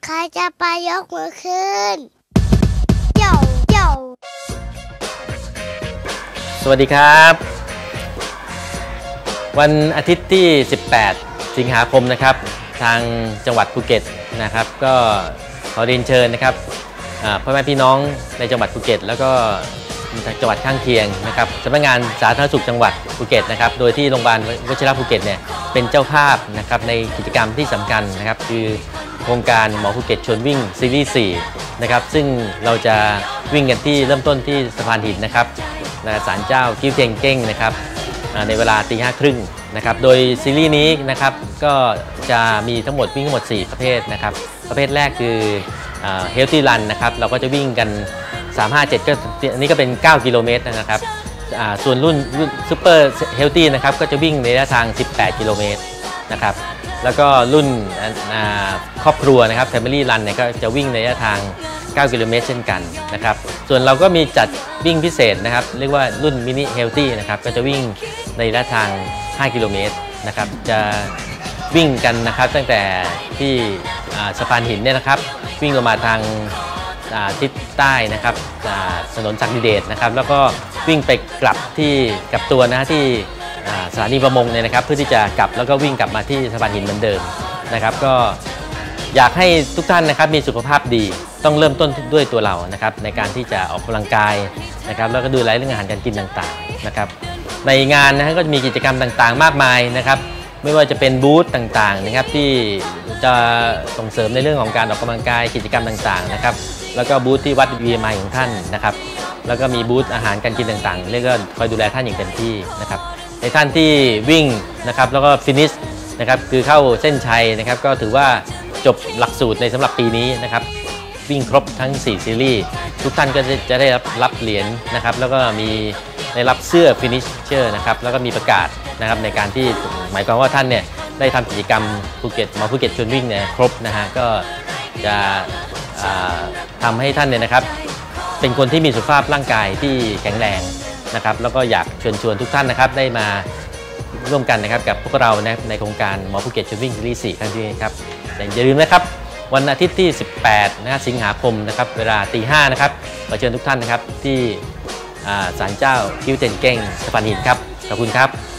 ใครจะไปยกมือขึ้นโย่โย่สวัสดีครับวันอาทิตย์ที่18สิงหาคมนะครับทางจังหวัดภูเก็ตนะครับก็ขอเรียนเชิญนะครับพ่อแม่พี่น้องในจังหวัดภูเก็ตแล้วก็จังหวัดข้างเคียงนะครับสำนักงานสาธารณสุขจังหวัดภูเก็ตนะครับโดยที่โรงพยาบาลวชิระภูเก็ตเนี่ยเป็นเจ้าภาพนะครับในกิจกรรมที่สำคัญนะครับคือโครงการหมอภูเก็ตชวนวิ่งซีรีส์4นะครับซึ่งเราจะวิ่งกันที่เริ่มต้นที่สะพานหินนะครับศาลเจ้ากิ้วเทียงเก้งนะครับในเวลาตี 5:30นะครับโดยซีรีส์นี้นะครับก็จะมีทั้งหมดวิ่งทั้งหมด4ประเภทนะครับประเภทแรกคือHealthy Run นะครับเราก็จะวิ่งกัน357ก็อันนี้ก็เป็น9กิโลเมตรนะครับส่วนรุ่นSuper Healthy นะครับก็จะวิ่งในระยะทาง18กิโลเมตรนะครับแล้วก็รุ่นครอบครัวนะครับ Family Run เนี่ยก็จะวิ่งในระยะทาง9กิโลเมตรเช่นกันนะครับส่วนเราก็มีจัดวิ่งพิเศษนะครับเรียกว่ารุ่น Mini Healthy นะครับก็จะวิ่งในระยะทาง5กิโลเมตรนะครับจะวิ่งกันนะครับตั้งแต่ที่สะพานหินเนี่ยนะครับวิ่งลงมาทางทิศใต้นะครับถนนศักดิเดชนะครับแล้วก็วิ่งไปกลับที่กลับตัวนะที่สถานีประมงเนี่ยนะครับเพื่อที่จะกลับแล้วก็วิ่งกลับมาที่สะพานหินเหมือนเดิมนะครับก็อยากให้ทุกท่านนะครับมีสุขภาพดีต้องเริ่มต้นด้วยตัวเรานะครับในการที่จะออกกำลังกายนะครับแล้วก็ดูแลเรื่องอาหารการกินต่างๆนะครับในงานนะก็จะมีกิจกรรมต่างๆมากมายนะครับไม่ว่าจะเป็นบูธต่างๆนะครับที่จะส่งเสริมในเรื่องของการออกกำลังกายกิจกรรมต่างๆนะครับแล้วก็บูธที่วัด BMI ของท่านนะครับแล้วก็มีบูธอาหารการกินต่างๆเรียกว่าคอยดูแลท่านอย่างเต็มที่นะครับในท่านที่วิ่งนะครับแล้วก็ฟินิชนะครับคือเข้าเส้นชัยนะครับก็ถือว่าจบหลักสูตรในสำหรับปีนี้นะครับวิ่งครบทั้ง4ซีรีส์ทุกท่านก็จะได้รับเหรียญนะครับแล้วก็มีได้รับเสื้อฟินิชเชอร์นะครับแล้วก็มีประกาศนะครับในการที่หมายความว่าท่านเนี่ยได้ทำกิจกรรมภูเก็ตหมอภูเก็ตชวนวิ่งเนี่ยครบนะฮะก็จะทำให้ท่านเนี่ยนะครับเป็นคนที่มีสุขภาพร่างกายที่แข็งแรงนะครับแล้วก็อยากเชิญชวนทุกท่านนะครับได้มาร่วมกันนะครับกับพวกเราในโครงการหมอภูเก็ตชวนวิ่งซีรีส์4ครั้งนี้ครับอย่าลืมนะครับวันอาทิตย์ที่18สิงหาคมนะครับเวลาตี 5นะครับขอเชิญทุกท่านนะครับที่ศาลเจ้ากิ้วเทียงเก้งสะพานหินครับขอบคุณครับ